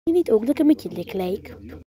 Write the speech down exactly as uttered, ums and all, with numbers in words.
Je weet ook dat ik een beetje lik lijk.